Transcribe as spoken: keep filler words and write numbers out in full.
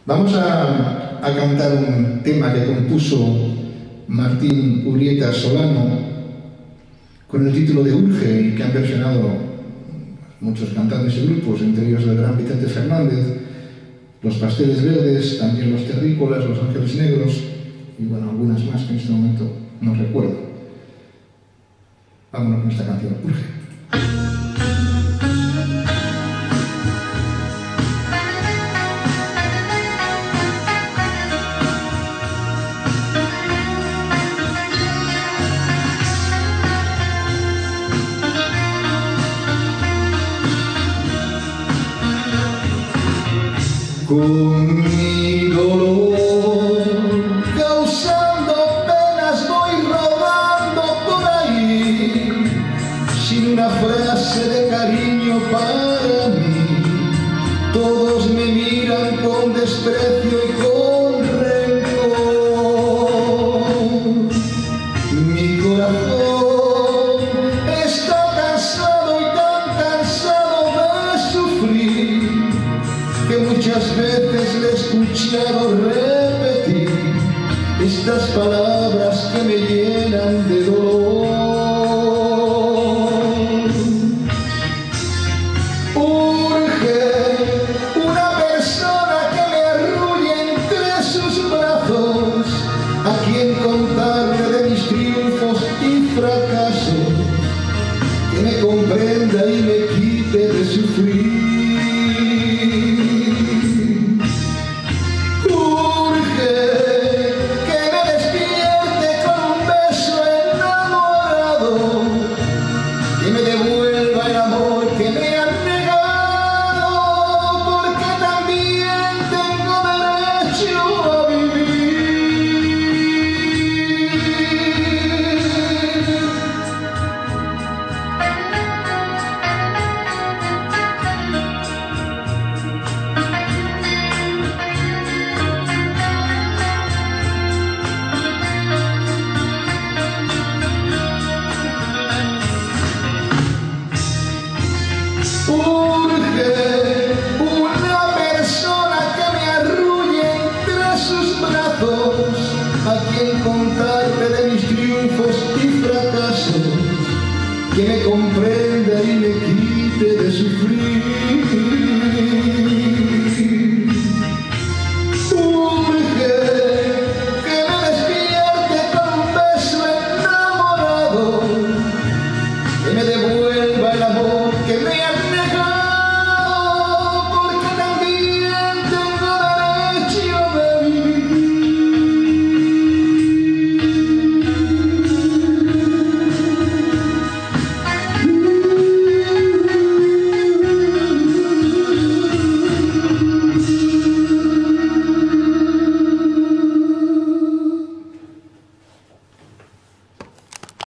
Vamos a, a cantar un tema que compuso Martín Urrieta Solano con el título de Urge y que han versionado muchos cantantes y grupos, entre ellos el gran Vicente Fernández, Los Pasteles Verdes, también Los Terrícolas, Los Ángeles Negros y bueno, algunas más que en este momento no recuerdo. Vámonos con esta canción, Urge. Con mi dolor, causando penas, voy rodando por ahí, sin una frase de cariño para mí. Todos me miran con desprecio y con rencor. Mi corazón está cansado y tan cansado de sufrir, que muchas veces le he escuchado repetir estas palabras que me llenan de dolor.